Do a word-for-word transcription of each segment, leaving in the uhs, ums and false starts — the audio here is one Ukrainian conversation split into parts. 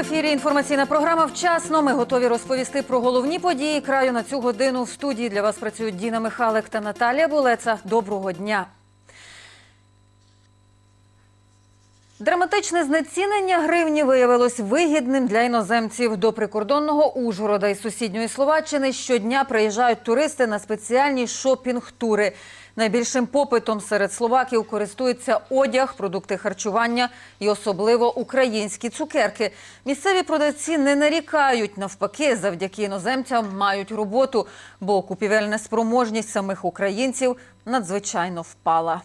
ефірі інформаційна програма «Вчасно». Ми готові розповісти про головні події краю на цю годину. В студії для вас працюють Діна Михалик та Наталія Булеца. Доброго дня! Драматичне знецінення гривні виявилось вигідним для іноземців. До прикордонного Ужгорода із сусідньої Словаччини щодня приїжджають туристи на спеціальні шопінг-тури. Найбільшим попитом серед словаків користується одяг, продукти харчування і особливо українські цукерки. Місцеві продавці не нарікають, навпаки, завдяки іноземцям мають роботу, бо купівельна спроможність самих українців надзвичайно впала.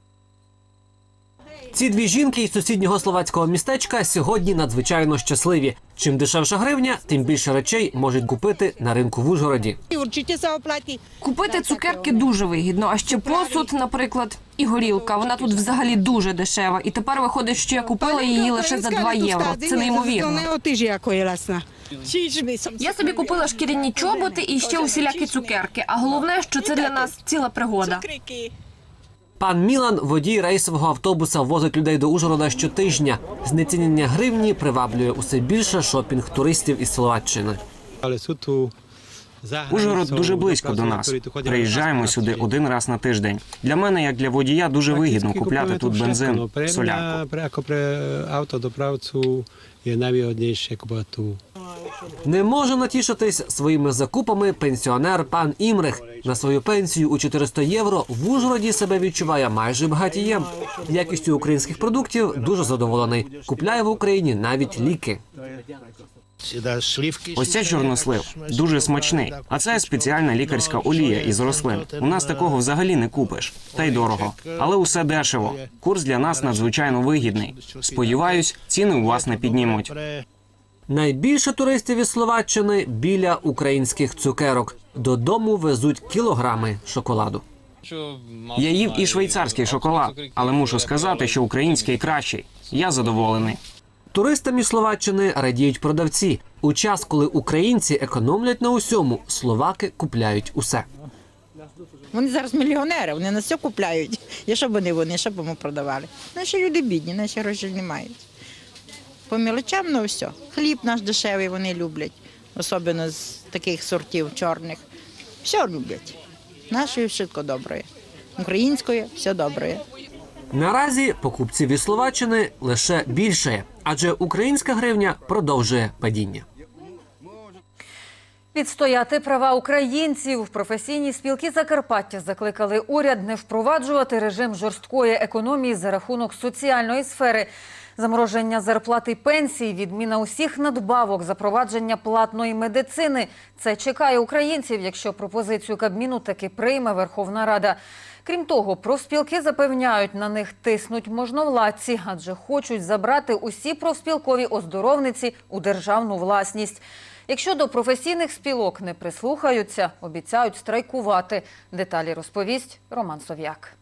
Ці дві жінки із сусіднього словацького містечка сьогодні надзвичайно щасливі. Чим дешевша гривня, тим більше речей можуть купити на ринку в Ужгороді. Купити цукерки дуже вигідно, а ще посуд, наприклад, і горілка. Вона тут взагалі дуже дешева. І тепер виходить, що я купила її лише за два євро. Це неймовірно. Я собі купила шкіряні чоботи і ще усілякі цукерки. А головне, що це для нас ціла пригода. Пан Мілан, водій рейсового автобуса, возить людей до Ужгорода щотижня. Знецінення гривні приваблює усе більше шопінг-туристів із Словаччини. Ужгород дуже близько до нас. Приїжджаємо сюди один раз на тиждень. Для мене, як для водія, дуже вигідно купляти тут бензин, солярку. Не може натішитись своїми закупами пенсіонер пан Імрех. На свою пенсію у чотириста євро в Ужгороді себе відчуває майже багатієм. Якістю українських продуктів дуже задоволений. Купляє в Україні навіть ліки. Ось це чорнослив. Дуже смачний. А це спеціальна лікарська олія із рослин. У нас такого взагалі не купиш. Та й дорого. Але усе дешево. Курс для нас надзвичайно вигідний. Сподіваюсь, ціни у вас не піднімуть. Найбільше туристів із Словаччини біля українських цукерок. Додому везуть кілограми шоколаду. Я їв і швейцарський шоколад, але мушу сказати, що український кращий. Я задоволений. Туристам із Словаччини радіють продавці. У час, коли українці економлять на усьому, словаки купляють усе. Вони зараз мільйонери, вони на все купляють. І що б вони вони, що б ми продавали? Наші люди бідні, наші гроші не мають. По мілочам, ну все. Хліб наш дешевий вони люблять, особливо з таких сортів чорних. Все люблять. Нашої швидко добре. Української все добре. Наразі покупців із Словаччини лише більше, адже українська гривня продовжує падіння. Відстояти права українців. Професійні спілки Закарпаття закликали уряд не впроваджувати режим жорсткої економії за рахунок соціальної сфери. Замороження зарплат і пенсій, відміна усіх надбавок, запровадження платної медицини – це чекає українців, якщо пропозицію Кабміну таки прийме Верховна Рада. Крім того, профспілки запевняють, на них тиснуть можновладці, адже хочуть забрати усі профспілкові оздоровниці у державну власність. Якщо до професійних спілок не прислухаються, обіцяють страйкувати. Деталі розповість Роман Сов'як.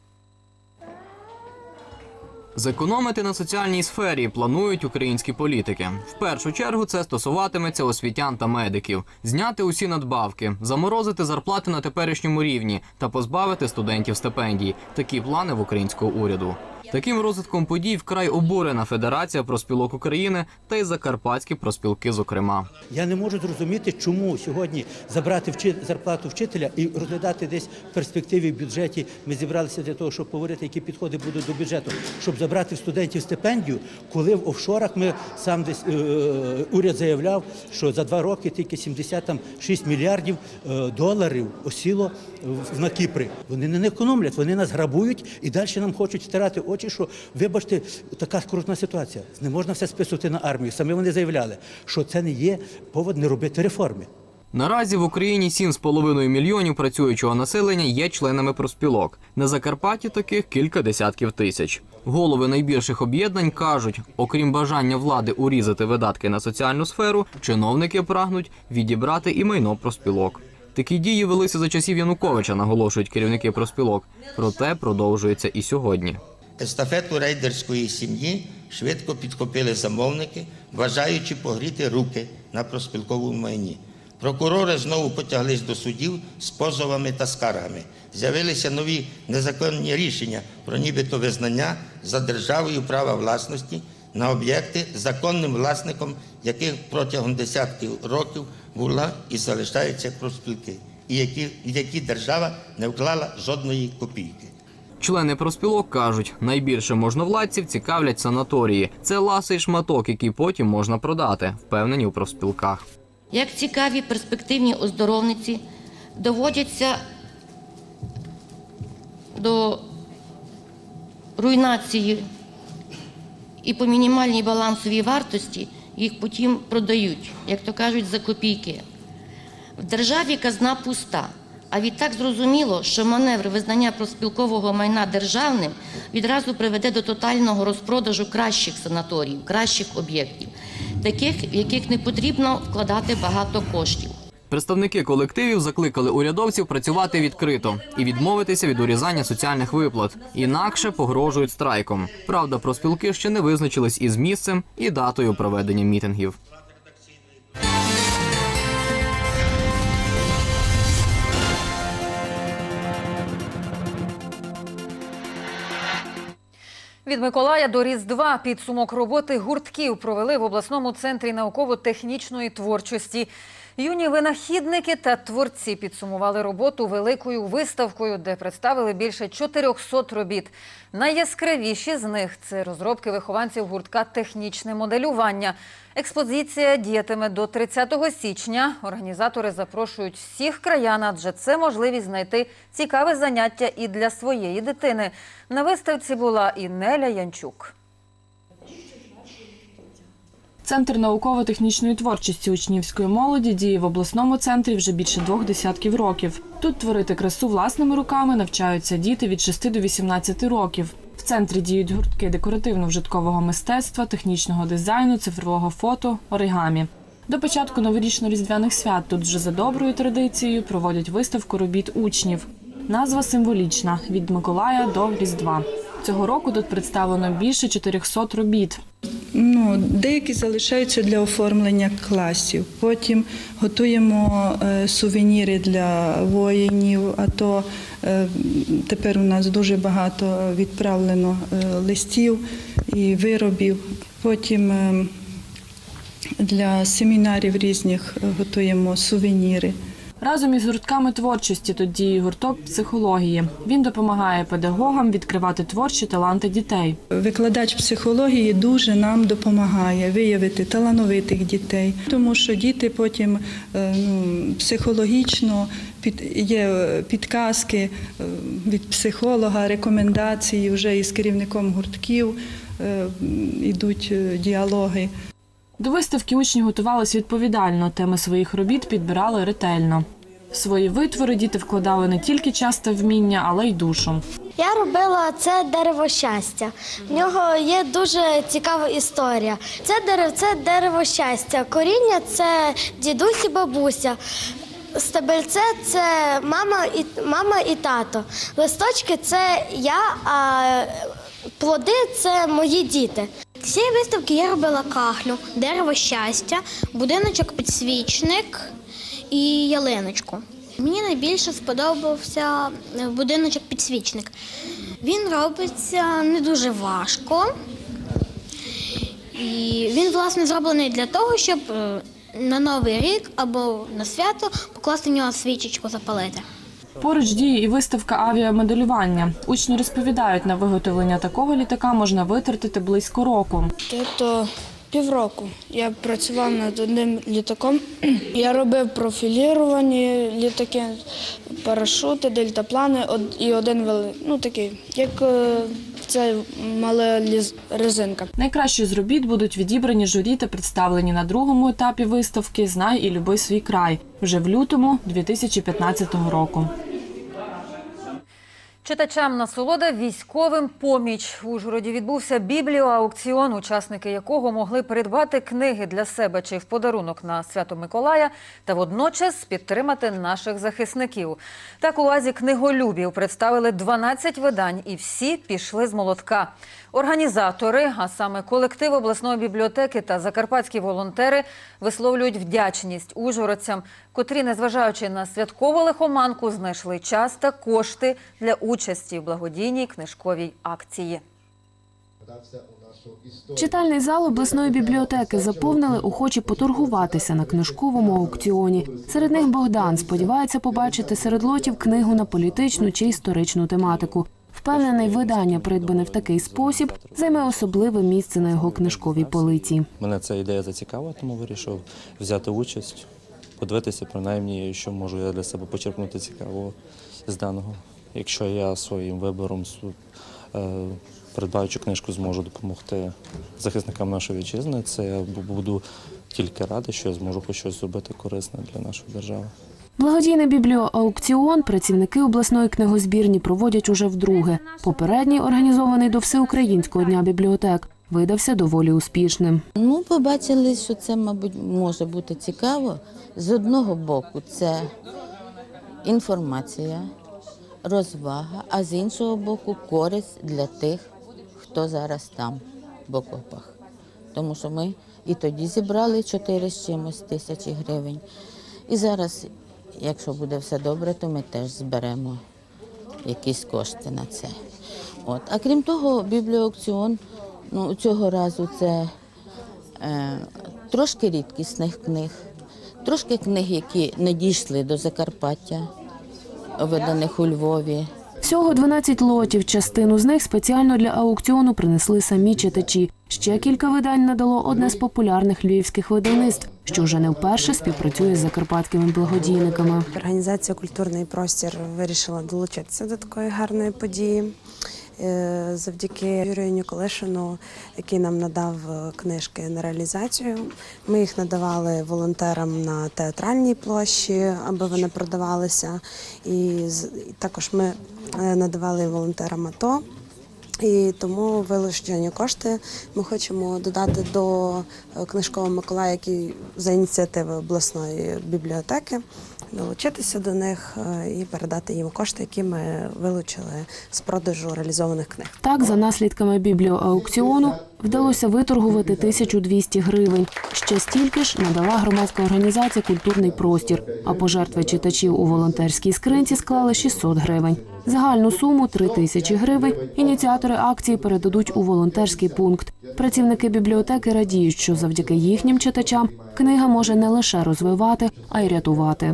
Зекономити на соціальній сфері планують українські політики. В першу чергу це стосуватиметься освітян та медиків. Зняти усі надбавки, заморозити зарплати на теперішньому рівні та позбавити студентів стипендій. Такі плани в українського уряду. Таким розвитком подій вкрай обурена Федерація профспілок України та й закарпатські профспілки зокрема. Я не можу зрозуміти, чому сьогодні забрати вчи... зарплату вчителя і розглядати десь в перспективі в бюджеті. Ми зібралися для того, щоб поговорити, які підходи будуть до бюджету, щоб забрати в студентів стипендію, коли в офшорах ми сам десь е... уряд заявляв, що за два роки тільки сімдесят шість мільярдів е... доларів осіло на Кіпри. Вони не економлять, вони нас грабують і далі нам хочуть втирати очі. Що, вибачте, така скрутна ситуація. Не можна все списувати на армію. Саме вони заявляли, що це не є повод не робити реформи. Наразі в Україні сім з половиною мільйонів працюючого населення є членами профспілок. На Закарпатті таких кілька десятків тисяч. Голови найбільших об'єднань кажуть, окрім бажання влади урізати видатки на соціальну сферу, чиновники прагнуть відібрати і майно профспілок. Такі дії велися за часів Януковича, наголошують керівники профспілок. Проте продовжується і сьогодні. Естафету рейдерської сім'ї швидко підхопили замовники, бажаючи погріти руки на профспілковому майні. Прокурори знову потяглись до судів з позовами та скаргами. З'явилися нові незаконні рішення про нібито визнання за державою права власності на об'єкти, законним власником яких протягом десятків років була і залишаються профспілки, і які, в які держава не вклала жодної копійки. Члени профспілок кажуть, найбільше можновладців цікавлять санаторії. Це ласий шматок, який потім можна продати, впевнені у профспілках. Як цікаві перспективні оздоровниці доводяться до руйнації і по мінімальній балансовій вартості їх потім продають, як то кажуть, за копійки. В державі казна пуста, а відтак зрозуміло, що маневр визнання профспілкового майна державним відразу приведе до тотального розпродажу кращих санаторіїв, кращих об'єктів, таких, в яких не потрібно вкладати багато коштів. Представники колективів закликали урядовців працювати відкрито і відмовитися від урізання соціальних виплат. Інакше погрожують страйком. Правда, профспілки ще не визначились із місцем і датою проведення мітингів. Від Миколая до Різдва підсумок роботи гуртків провели в обласному центрі науково-технічної творчості. Юні винахідники та творці підсумували роботу великою виставкою, де представили більше чотирьохсот робіт. Найяскравіші з них – це розробки вихованців гуртка «Технічне моделювання». Експозиція діятиме до тридцятого січня. Організатори запрошують всіх краян, адже це можливість знайти цікаве заняття і для своєї дитини. На виставці була і Неля Янчук. Центр науково-технічної творчості учнівської молоді діє в обласному центрі вже більше двох десятків років. Тут творити красу власними руками навчаються діти від шести до вісімнадцяти років. В центрі діють гуртки декоративно-вжиткового мистецтва, технічного дизайну, цифрового фото, оригамі. До початку новорічно-різдвяних свят тут вже за доброю традицією проводять виставку робіт учнів. Назва символічна – від Миколая до Різдва. Цього року тут представлено більше чотирьохсот робіт. Ну, деякі залишаються для оформлення класів. Потім готуємо е, сувеніри для воїнів, а то е, тепер у нас дуже багато відправлено е, листів і виробів. Потім е, для семінарів різних готуємо сувеніри. Разом із гуртками творчості тут діє гурток психології. Він допомагає педагогам відкривати творчі таланти дітей. Викладач психології дуже нам допомагає виявити талановитих дітей, тому що діти потім ну, психологічно під, є підказки від психолога, рекомендації вже із керівником гуртків, йдуть діалоги. До виставки учні готувалися відповідально, теми своїх робіт підбирали ретельно. В свої витвори діти вкладали не тільки час та вміння, але й душу. Я робила це дерево щастя. В нього є дуже цікава історія. Це дерево, це дерево щастя. Коріння – це дідусь і бабуся. Стебельце – це мама і, мама і тато. Листочки – це я, а плоди – це мої діти. З цієї виставки я робила кахлю, дерево щастя, будиночок-підсвічник і ялиночку. Мені найбільше сподобався будиночок-підсвічник. Він робиться не дуже важко. І він, власне, зроблений для того, щоб на Новий рік або на свято покласти в нього свічечку, запалити. Поруч діє і виставка авіамоделювання. Учні розповідають, на виготовлення такого літака можна витратити близько року. Тобто півроку я працював над одним літаком. Я робив профіліровані літаки, парашути, дельтаплани і один великий, ну такий, як це мала резинка. Найкращі з робіт будуть відібрані журі та представлені на другому етапі виставки «Знай і люби свій край» вже в лютому дві тисячі п'ятнадцятого року. Читачам насолода, військовим поміч. В Ужгороді відбувся бібліоаукціон, учасники якого могли придбати книги для себе чи в подарунок на Свято Миколая та водночас підтримати наших захисників. Так у лазі книголюбів представили дванадцять видань і всі пішли з молотка. Організатори, а саме колектив обласної бібліотеки та закарпатські волонтери, висловлюють вдячність ужгородцям, котрі, незважаючи на святкову лихоманку, знайшли час та кошти для участі в благодійній книжковій акції. Читальний зал обласної бібліотеки заповнили охочі поторгуватися на книжковому аукціоні. Серед них Богдан сподівається побачити серед лотів книгу на політичну чи історичну тематику. Впевнений, видання, придбане в такий спосіб, займе особливе місце на його книжковій полиці. Мене ця ідея зацікавила, тому вирішив взяти участь, подивитися, принаймні, що можу я для себе почерпнути цікавого з даного. Якщо я своїм вибором, придбаючи книжку, зможу допомогти захисникам нашої вітчизни, це я буду тільки радий, що я зможу хоч щось зробити корисне для нашої держави. Благодійний бібліоаукціон працівники обласної книгозбірні проводять уже вдруге. Попередній, організований до Всеукраїнського дня бібліотек, видався доволі успішним. Ну, побачили, що це, мабуть, може бути цікаво. З одного боку це інформація, розвага, а з іншого боку користь для тих, хто зараз там, в окопах. Тому що ми і тоді зібрали чотири з чимось тисячі гривень. І зараз, якщо буде все добре, то ми теж зберемо якісь кошти на це. От. А крім того, бібліоаукціон, ну, цього разу це е, трошки рідкісних книг, трошки книг, які не дійшли до Закарпаття, виданих у Львові. Всього дванадцять лотів, частину з них спеціально для аукціону принесли самі читачі. Ще кілька видань надало одне з популярних львівських видавництв, що вже не вперше співпрацює з закарпатськими благодійниками. Організація «Культурний простір» вирішила долучитися до такої гарної події. Завдяки Юрію Ніколишину, який нам надав книжки на реалізацію. Ми їх надавали волонтерам на театральній площі, аби вони продавалися. І також ми надавали волонтерам АТО. І тому вилучені кошти ми хочемо додати до книжкового Миколая, який за ініціативи обласної бібліотеки, долучитися до них і передати їм кошти, які ми вилучили з продажу реалізованих книг. Так, за наслідками бібліоаукціону вдалося виторгувати тисячу двісті гривень. Ще стільки ж надала громадська організація «Культурний простір», а пожертви читачів у волонтерській скринці склали шістсот гривень. Загальну суму – три тисячі гривень ініціатори акції передадуть у волонтерський пункт. Працівники бібліотеки радіють, що завдяки їхнім читачам книга може не лише розвивати, а й рятувати.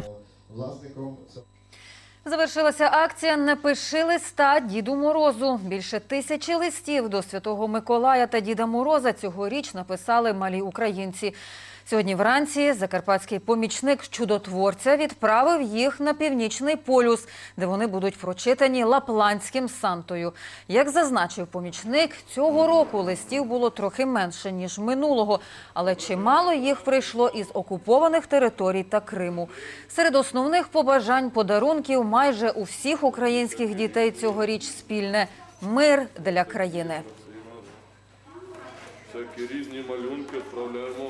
Завершилася акція «Не пиши листа Діду Морозу». Більше тисячі листів до Святого Миколая та Діда Мороза цьогоріч написали малі українці. Сьогодні вранці закарпатський помічник чудотворця відправив їх на Північний полюс, де вони будуть прочитані лапландським Сантою. Як зазначив помічник, цього року листів було трохи менше, ніж минулого, але чимало їх прийшло із окупованих територій та Криму. Серед основних побажань подарунків майже у всіх українських дітей цьогоріч спільне – мир для країни. Всякі різні малюнки відправляємо.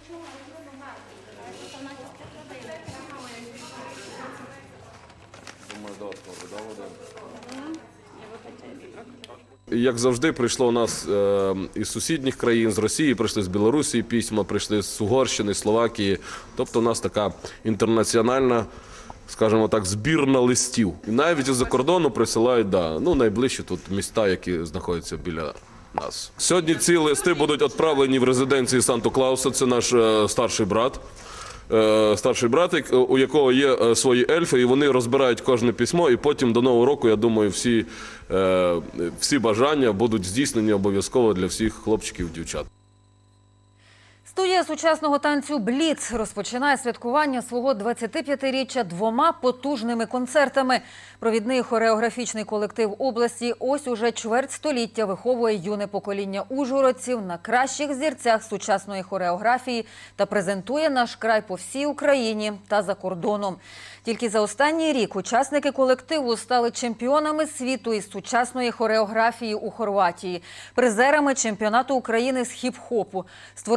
Як завжди, прийшло у нас е, із сусідніх країн, з Росії, прийшли з Білорусі письма, прийшли з Угорщини, Словакії. Тобто у нас така інтернаціональна, скажімо так, збірна листів. І навіть із-за кордону присилають, да, ну, найближчі тут міста, які знаходяться біля нас. Сьогодні ці листи будуть відправлені в резиденції Санту-Клауса, це наш е, старший брат. Старший братик, у якого є свої ельфи, і вони розбирають кожне письмо, і потім до Нового року, я думаю, всі, всі бажання будуть здійснені обов'язково для всіх хлопчиків і дівчат. Студія сучасного танцю «Бліц» розпочинає святкування свого двадцятип'ятиріччя двома потужними концертами. Провідний хореографічний колектив області ось уже чверть століття виховує юне покоління ужгородців на кращих зірцях сучасної хореографії та презентує наш край по всій Україні та за кордоном. Тільки за останній рік учасники колективу стали чемпіонами світу із сучасної хореографії у Хорватії, призерами чемпіонату України з хіп-хопу, створили чотири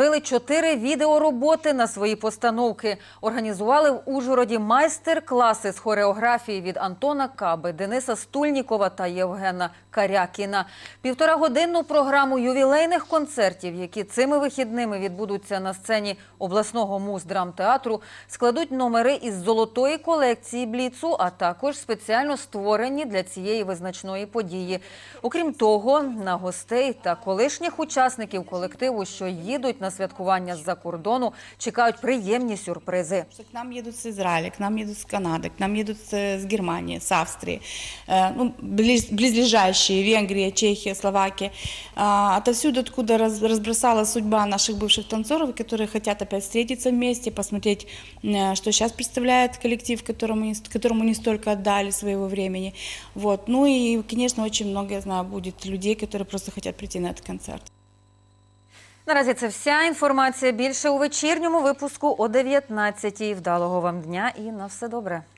чотири відеороботи на свої постановки. Організували в Ужгороді майстер-класи з хореографії від Антона Каби, Дениса Стульнікова та Євгена Карякіна. Півторагодинну програму ювілейних концертів, які цими вихідними відбудуться на сцені обласного муздрамтеатру, складуть номери із золотої колекції Бліцу, а також спеціально створені для цієї визначної події. Окрім того, на гостей та колишніх учасників колективу, що їдуть на святкування з-за кордону, чекають приємні сюрпризи. К нам едут с Израиля, к нам едут с Канады, к нам едут с, с Германии, с Австрии, э, ну, близ, близлежащие, Венгрия, Чехия, Словакия. Э, отовсюду, откуда раз, разбросала судьба наших бывших танцоров, которые хотят опять встретиться вместе, посмотреть, э, что сейчас представляет коллектив, которому, которому не столько отдали своего времени. Вот. Ну и, конечно, очень много, я знаю, будет людей, которые просто хотят прийти на этот концерт. Наразі це вся інформація. Більше у вечірньому випуску о дев'ятнадцятій. Вдалого вам дня і на все добре.